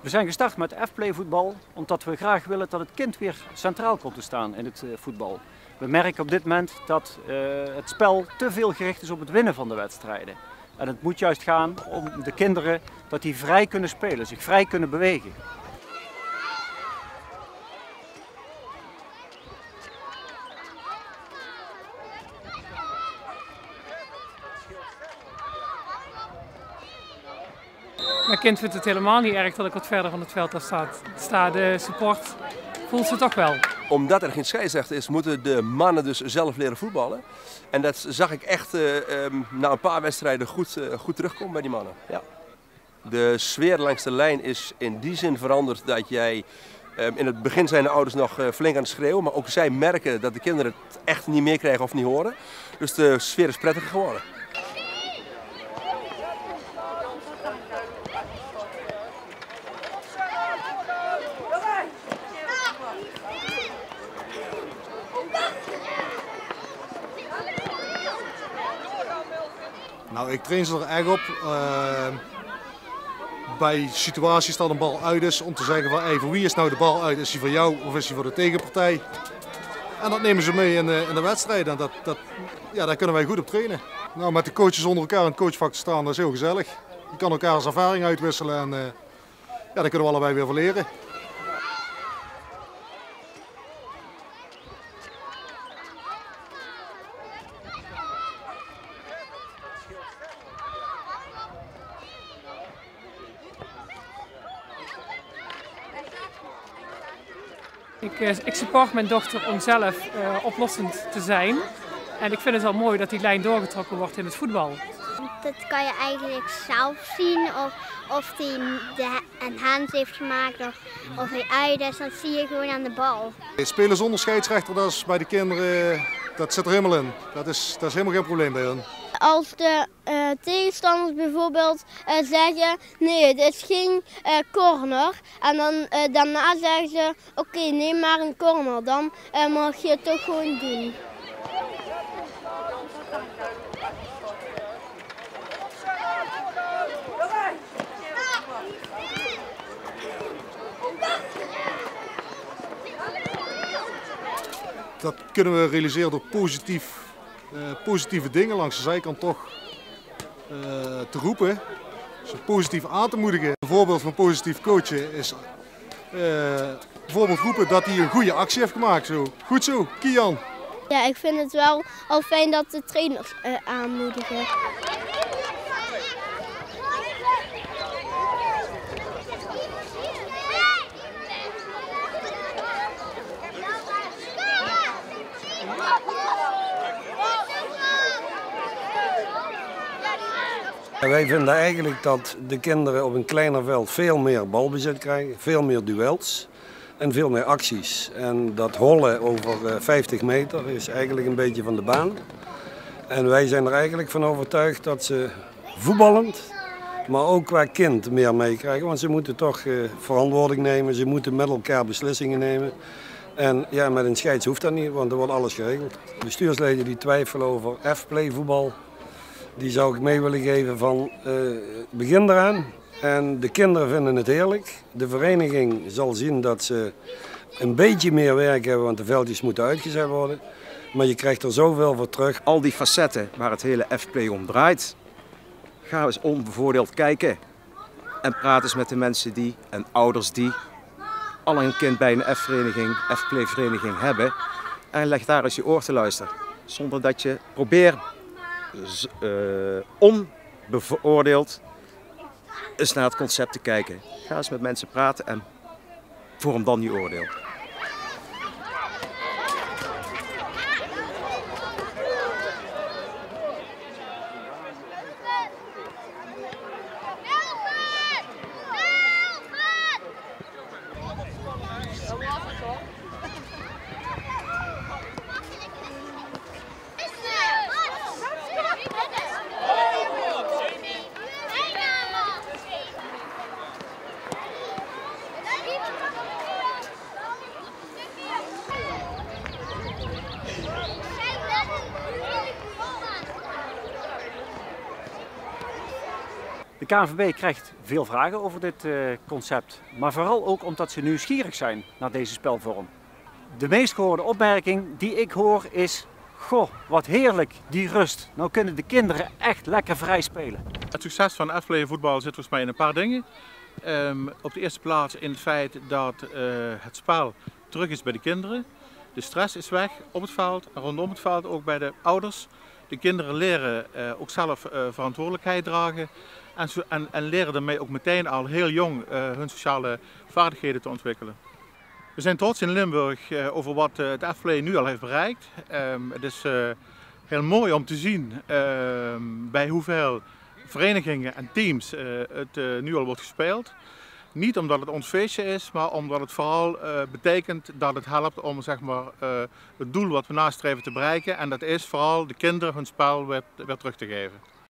We zijn gestart met F-play voetbal omdat we graag willen dat het kind weer centraal komt te staan in het voetbal. We merken op dit moment dat het spel te veel gericht is op het winnen van de wedstrijden. En het moet juist gaan om de kinderen dat die vrij kunnen spelen, zich vrij kunnen bewegen. Mijn kind vindt het helemaal niet erg dat ik wat verder van het veld af sta. De support voelt ze toch wel. Omdat er geen scheidsrechter is, moeten de mannen dus zelf leren voetballen. En dat zag ik echt na een paar wedstrijden goed terugkomen bij die mannen. Ja. De sfeer langs de lijn is in die zin veranderd dat jij... in het begin zijn de ouders nog flink aan het schreeuwen, maar ook zij merken dat de kinderen het echt niet meer krijgen of niet horen. Dus de sfeer is prettiger geworden. Nou, ik train ze er echt op. Bij situaties dat een bal uit is, om te zeggen van hey, voor wie is nou de bal uit? Is hij voor jou of is hij voor de tegenpartij? En dat nemen ze mee in de wedstrijd en daar kunnen wij goed op trainen. Nou, met de coaches onder elkaar in het coachvak te staan, dat is heel gezellig. Je kan elkaars ervaring uitwisselen en daar kunnen we allebei weer van leren. Ik support mijn dochter om zelf oplossend te zijn. En ik vind het wel mooi dat die lijn doorgetrokken wordt in het voetbal. Dat kan je eigenlijk zelf zien of hij een hand heeft gemaakt of hij uit is. Dat zie je gewoon aan de bal. Spelen zonder scheidsrechter, dat is bij de kinderen, dat zit er helemaal in. Dat is helemaal geen probleem bij hen. Als de tegenstanders bijvoorbeeld zeggen, nee, het is geen corner. En dan, daarna zeggen ze, oké, neem maar een corner. Dan mag je het toch gewoon doen. Dat kunnen we realiseren door positieve dingen langs de zijkant toch te roepen, ze positief aan te moedigen. Een voorbeeld van positief coachen is bijvoorbeeld roepen dat hij een goede actie heeft gemaakt. Zo. Goed zo, Kian. Ja, ik vind het wel al fijn dat de trainers aanmoedigen. Wij vinden eigenlijk dat de kinderen op een kleiner veld veel meer balbezit krijgen, veel meer duels en veel meer acties. En dat hollen over 50 meter is eigenlijk een beetje van de baan. En wij zijn er eigenlijk van overtuigd dat ze voetballend, maar ook qua kind meer meekrijgen. Want ze moeten toch verantwoording nemen, ze moeten met elkaar beslissingen nemen. En ja, met een scheids hoeft dat niet, want er wordt alles geregeld. Bestuursleden die twijfelen over F-play voetbal, die zou ik mee willen geven van begin eraan. En de kinderen vinden het heerlijk. De vereniging zal zien dat ze een beetje meer werk hebben, want de veldjes moeten uitgezet worden. Maar je krijgt er zoveel voor terug. Al die facetten waar het hele F-play om draait. Ga eens onbevoordeeld kijken. En praat eens met de mensen die en ouders die al een kind bij een F-play vereniging hebben. En leg daar eens je oor te luisteren. Zonder dat je probeert onbevooroordeeld eens naar het concept te kijken. Ga eens met mensen praten en vorm dan je oordeel. De KNVB krijgt veel vragen over dit concept, maar vooral ook omdat ze nieuwsgierig zijn naar deze spelvorm. De meest gehoorde opmerking die ik hoor is: goh, wat heerlijk, die rust. Nou kunnen de kinderen echt lekker vrij spelen. Het succes van F-play voetbal zit volgens mij in een paar dingen. Op de eerste plaats in het feit dat het spel terug is bij de kinderen. De stress is weg op het veld en rondom het veld ook bij de ouders. De kinderen leren ook zelf verantwoordelijkheid dragen en leren daarmee ook meteen al heel jong hun sociale vaardigheden te ontwikkelen. We zijn trots in Limburg over wat het F-play nu al heeft bereikt. Het is heel mooi om te zien bij hoeveel verenigingen en teams het nu al wordt gespeeld. Niet omdat het ons feestje is, maar omdat het vooral betekent dat het helpt om zeg maar, het doel wat we nastreven te bereiken. En dat is vooral de kinderen hun spel weer terug te geven.